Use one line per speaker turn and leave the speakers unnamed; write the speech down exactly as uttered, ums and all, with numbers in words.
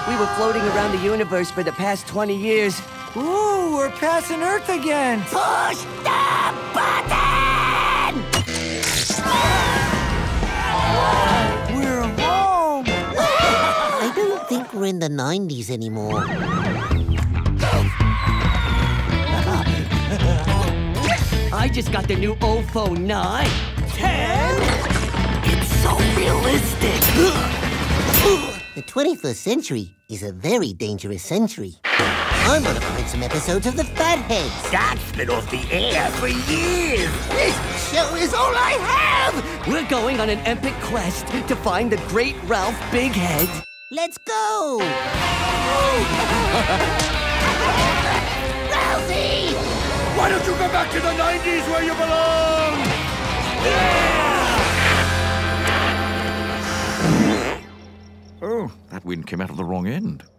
We were floating around the universe for the past twenty years.
Ooh, we're passing Earth again.
Push the button!
We're home.
I don't think we're in the nineties anymore.
I just got the new O F O nine. ten?
It's so realistic. The twenty-first century is a very dangerous century. I'm gonna find some episodes of the Fatheads.
That's been off the air for years.
This show is all I have!
We're going on an epic quest to find the great Ralph Bighead.
Let's go! Ralphie!
Why don't you go back to the nineties where you belong? Yeah! Oh, that wind came out of the wrong end.